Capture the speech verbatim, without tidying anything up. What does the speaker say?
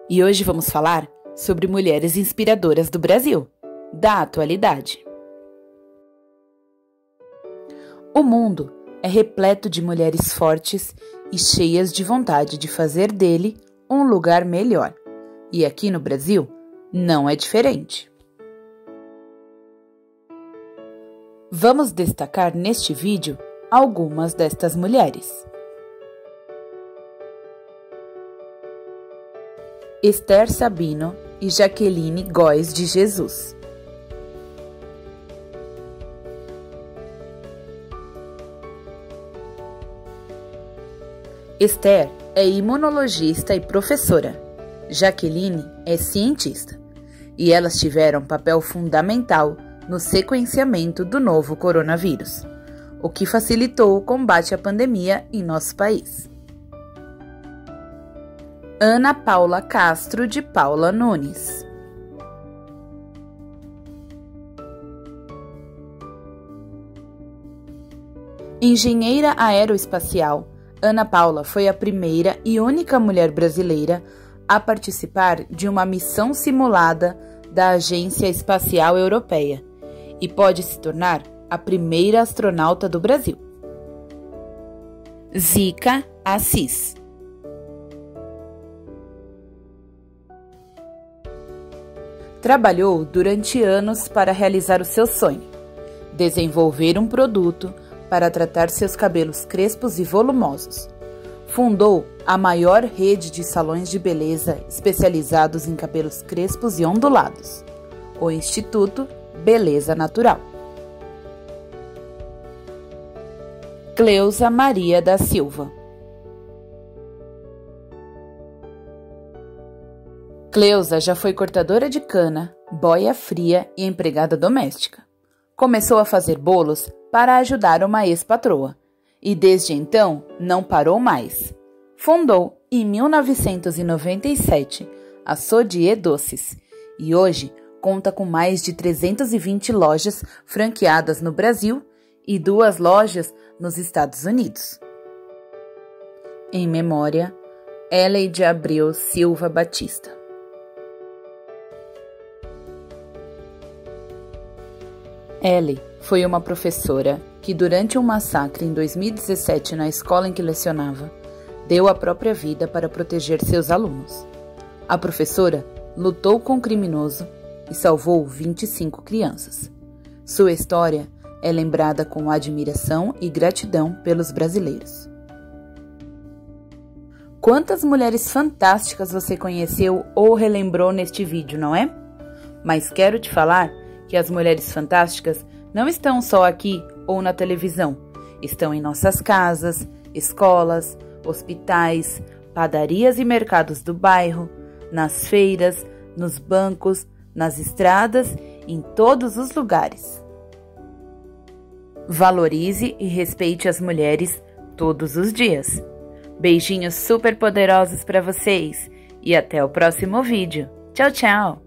E hoje vamos falar sobre mulheres inspiradoras do Brasil, da atualidade. O mundo é repleto de mulheres fortes e cheias de vontade de fazer dele um lugar melhor. E aqui no Brasil não é diferente. Vamos destacar neste vídeo algumas destas mulheres. Esther Sabino e Jaqueline Góes de Jesus. Esther é imunologista e professora. Jaqueline é cientista. E elas tiveram papel fundamental no sequenciamento do novo coronavírus, o que facilitou o combate à pandemia em nosso país. Ana Paula Castro de Paula Nunes. Engenheira aeroespacial, Ana Paula foi a primeira e única mulher brasileira a participar de uma missão simulada da Agência Espacial Europeia e pode se tornar a primeira astronauta do Brasil. Zica Assis. Trabalhou durante anos para realizar o seu sonho, desenvolver um produto para tratar seus cabelos crespos e volumosos. Fundou a maior rede de salões de beleza especializados em cabelos crespos e ondulados, o Instituto Beleza Natural. Cleusa Maria da Silva. Cleusa já foi cortadora de cana, boia fria e empregada doméstica. Começou a fazer bolos para ajudar uma ex-patroa e desde então não parou mais. Fundou em mil novecentos e noventa e sete a Sodier Doces e hoje conta com mais de trezentas e vinte lojas franqueadas no Brasil e duas lojas nos Estados Unidos. Em memória, Eleide Abreu Silva Batista. Ellie foi uma professora que, durante um massacre em dois mil e dezessete na escola em que lecionava, deu a própria vida para proteger seus alunos. A professora lutou com o criminoso e salvou vinte e cinco crianças. Sua história é lembrada com admiração e gratidão pelos brasileiros. Quantas mulheres fantásticas você conheceu ou relembrou neste vídeo, não é? Mas quero te falar que as mulheres fantásticas não estão só aqui ou na televisão, estão em nossas casas, escolas, hospitais, padarias e mercados do bairro, nas feiras, nos bancos, nas estradas, em todos os lugares. Valorize e respeite as mulheres todos os dias. Beijinhos super poderosos para vocês e até o próximo vídeo. Tchau, tchau!